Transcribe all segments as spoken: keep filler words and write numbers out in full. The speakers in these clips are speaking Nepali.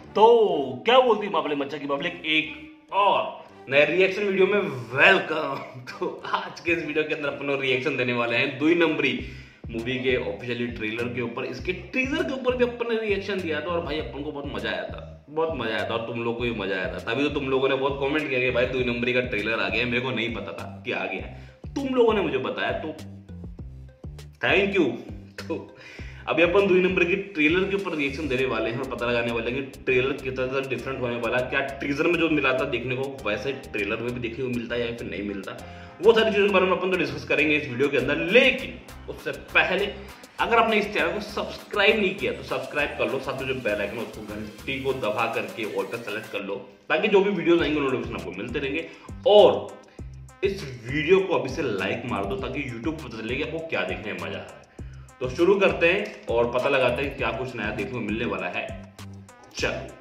तो क्या बोलती है मामले मच्चा की पब्लिक, एक और नए रिएक्शन वीडियो में वेलकम। तो आज के इस वीडियो के अंदर अपन रिएक्शन देने वाले हैं दुई नंबरी मूवी के ऑफिशियली ट्रेलर के ऊपर। इसके टीजर के ऊपर भी अपन ने रिएक्शन दिया था और भाई अपन को बहुत मजा आया था, बहुत मजा आया था और तुम लोग को भी मजा आया था। तभी तो तुम लोगों ने बहुत कमेंट किया कि भाई दुई नंबरी का ट्रेलर आ गया, मेरे को नहीं पता था कि आ गया है, तुम लोगों ने मुझे बताया तो थैंक यू। तो अभी अपन दुई नंबर की ट्रेलर के ऊपर रिएक्शन देने वाले हैं और पता लगाने वाले हैं कि ट्रेलर कितना ज़्यादा डिफरेंट होने वाला है। क्या टीजर में जो मिला था देखने को वैसे ट्रेलर में भी देखने को मिलता है या फिर नहीं मिलता, वो सारी चीज़ों के बारे में अपन तो डिस्कस करेंगे इस वीडियो के अंदर। लेकिन उससे पहले अगर आपने इस चैनल को सब्सक्राइब नहीं किया तो सब्सक्राइब कर लो, साथ में जो बेल आइकन उसको घंटी को दबा करके ऑल पे सेलेक्ट कर लो ताकि जो भी वीडियोस आएंगे नोटिफिकेशन आपको मिलते रहेंगे। और इस वीडियो को अभी से लाइक मार दो ताकि यूट्यूब पर पता चले कि आपको क्या देखने में मजा आ रहा है। तो शुरू करते हैं और पता लगाते हैं क्या कुछ नया देखने को मिलने वाला है। चलो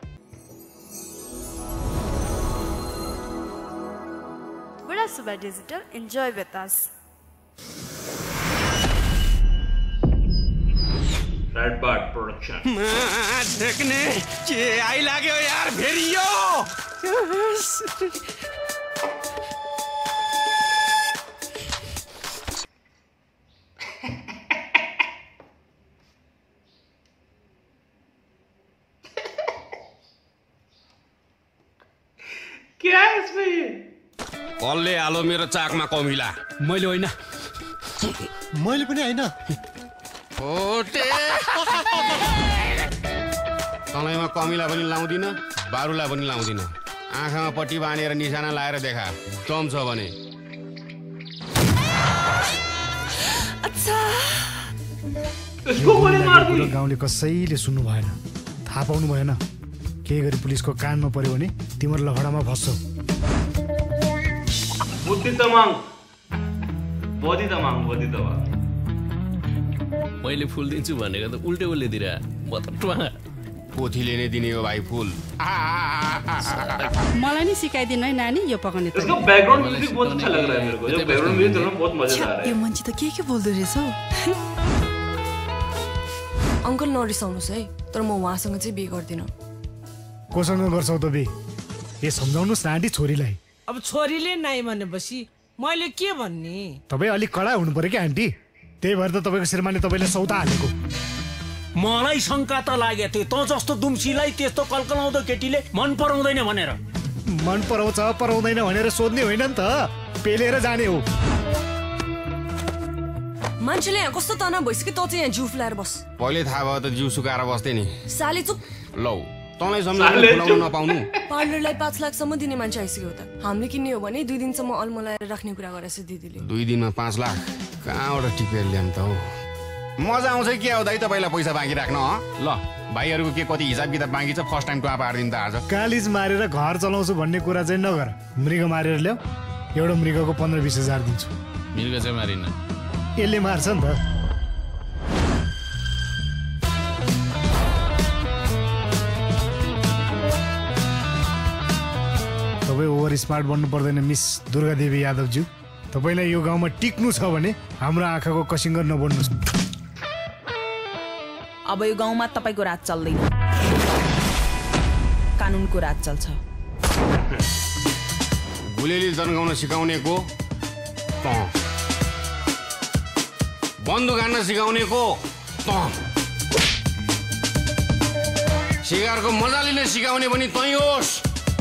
बड़ा सुबह digital enjoy with us. Red bird production देखने के आई लाग्यो यार फेरियो। क्या है इसमें? कसले आलो मेरो चाकमा कमिला? मैले होइन, मैले पनि होइन। ओटे तँलाईमा कमिला पनि लाउँदिन, बारुला पनि लाउँदिन। आँखामा पट्टी बाँधेर निशाना लाएर देखा, दम छ भने। इसको गोली मार दी। गाउँले कसैले सुन्नु भएन, थाहा पाउनु भएन। केही गरी पुलिसको कानमा पर्यो भने तिम्रो लहडामा फस्छौ। बुद्धि तमाङ बदी तमाङ बदी तमाङ। मैले फुल दिन्छु भनेको त उल्टे उल्टे दिरा म त ट्वा पोथीले नै दिने हो भाइ फुल। मलाई नि सिकाइदिनु है नानी यो पकाउने इसका बैकग्राउंड म्यूजिक बहुत अच्छा लग रहा है मेरे को। जो बैकग्राउंड म्यूजिक सुनना बहुत मजा आ रहा है। यो मान्छे त के के बोल्दै रहेछ हौ। अंकल नरिसाउनुस् है, तर म उहाँसँग चाहिँ बिहे गर्दिन। कोसँग गर्छौ त बे? ए सम्झाउनुस् न आन्टी छोरीलाई। अब छोरीले नाइ भनेपछि मैले के भन्ने? तपाईँ अलिक कडा हुनु पर्यो क्या आन्टी, त्यही भएर त तपाईँको श्रीमानले तपाईँले सौदा हालेको। मलाई शंका त लागेको थियो, तँ जस्तो दुम्सीलाई त्यस्तो कल्कलाउँदो केटीले मन पराउँदैन भनेर। मन पराउँछ पराउँदैन भनेर सोध्ने होइन नि त, पेलेर जाने हो। मान्छेले यहाँ कस्तो तनाव भइसक्यो, त चाहिँ यहाँ जिउ फुलाएर बस। पहिले थाहा भयो त जिउ सुकाएर बस्थे नि। साले चुप। लौ तँलाई सम्झाउनु खुलाउन नपाउनु। पार्लरलाई पाँच लाखसम्म दिने मान्छे आइसक्यो त। हामीले किन्ने हो भने दुई दिनसम्म अल्मलाएर राख्ने कुरा गरेछ दिदीले। दुई दिनमा पाँच लाख कहाँबाट टिपेर ल्याउँ त हौ? मजा आउँछ के हो दाइ तपाईँलाई पैसा बाँकी राख्न? ल भाइहरूको के कति हिसाब किताब बाँकी छ, फर्स्ट टाइम टुवा पारिदिनु त आज। कालिज मारेर घर चलाउँछु भन्ने कुरा चाहिँ नगर। मृग मारेर ल्याऊ, एउटा मृगको पन्ध्र बिस हजार दिन्छु। मृग चाहिँ मारिन, यसले मार्छ नि त। तपाईँ ओभर स्मार्ट बन्नु पर्दैन मिस दुर्गा देवी यादवज्यू। तपाईँलाई यो गाउँमा टिक्नु छ भने हाम्रो आँखाको कसिङ्गर नबन्नुहोस्। अब यो गाउँमा तपाईको राज चल्दैन, कानुनको राज चल्छ। गुलेली जन्गाउन सिकाउनेको तँ, बन्दुक हान्न सिकाउनेको तँ, सिगारको मजा लिन सिकाउने पनि तँ होस्।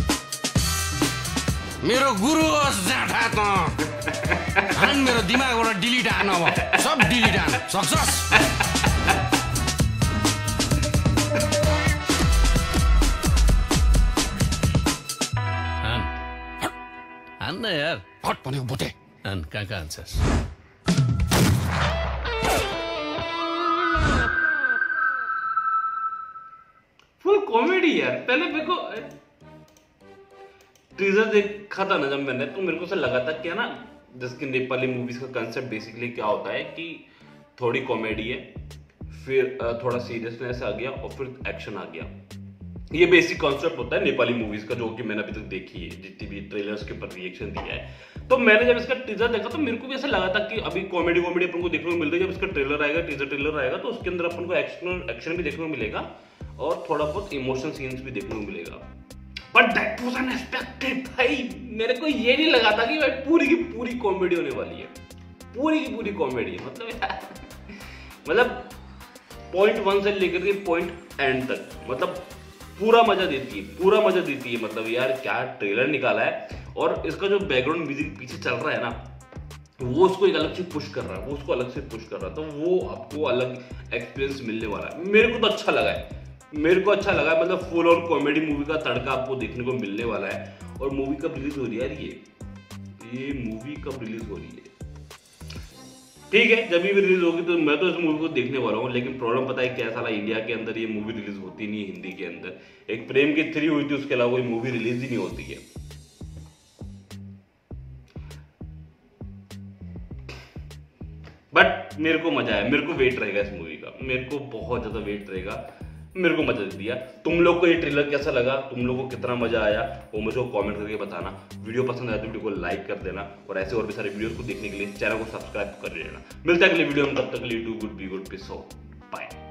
मेरो गुरु होस् जाँठा त। हान मेरो दिमागबाट डिलिट हान, अब सब डिलिट हान सक्छस्। हान हान न यार, हट भनेको बोटे। हान कहाँ कहाँ हान्छस्? फुल कॉमेडी यार। पहले मेरे को टीजर देखा था ना जब मैंने, तो मेरे को ऐसा लगा था क्या ना, जिसकी नेपाली मूवीज का कंसेप्ट बेसिकली क्या होता है कि थोड़ी कॉमेडी है, फिर थोड़ा सीरियसनेस आ गया और फिर एक्शन आ गया। ये बेसिक कॉन्सेप्ट होता है नेपाली मूवीज का, जो कि मैंने अभी तक देखी है, जितनी भी ट्रेलर्स के ऊपर रिएक्शन दिया है। तो मैंने जब इसका टीजर देखा तो मेरे को भी ऐसा लगा था कि अभी कॉमेडी कॉमेडी अपन को देखने को मिल रही है। जब इसका ट्रेलर आएगा, टीजर ट्रेलर आएगा तो उसके अंदर अपन को एक्शन एक्शन भी देखने को मिलेगा और थोड़ा बहुत इमोशनल सीन्स भी देखने को मिलेगा। बट दैट वाज अनएक्सपेक्टेड भाई, मेरे को ये नहीं लगा था कि भाई पूरी की पूरी कॉमेडी होने वाली है, पूरी की पूरी कॉमेडी। मतलब यार मतलब पॉइंट वन से लेकर के पॉइंट एंड तक मतलब पूरा मजा देती है, पूरा मजा देती है। मतलब यार क्या ट्रेलर निकाला है, और इसका जो बैकग्राउंड म्यूजिक पीछे चल रहा है ना, वो उसको एक अलग से पुश कर रहा है, वो उसको अलग से पुश कर रहा है, तो वो आपको अलग एक्सपीरियंस मिलने वाला है। मेरे को तो अच्छा लगा है, मेरे को अच्छा लगा है। मतलब फुल और कॉमेडी मूवी का तड़का आपको देखने को मिलने वाला है। और मूवी कब रिलीज हो रही है यार, ये ये मूवी कब रिलीज हो रही है? ठीक है, जब भी रिलीज होगी तो मैं तो इस मूवी को देखने वाला हूँ। लेकिन प्रॉब्लम पता है क्या, साला इंडिया के अंदर ये मूवी रिलीज होती नहीं है हिंदी के अंदर। एक प्रेम की थ्री हुई थी, उसके अलावा कोई मूवी रिलीज ही नहीं होती है। बट मेरे को मजा आया, मेरे को वेट रहेगा इस मूवी का, मेरे को बहुत ज्यादा वेट रहेगा, मेरे को मजा दे दिया। तुम लोग को ये ट्रेलर कैसा लगा, तुम लोग को कितना मजा आया, वो मुझे कमेंट करके बताना। वीडियो पसंद आया तो वीडियो को लाइक कर देना, और ऐसे और भी सारे वीडियोस को देखने के लिए चैनल को सब्सक्राइब कर लेना। मिलता है अगले वीडियो में, तब तक के लिए do good be good, peace out, bye.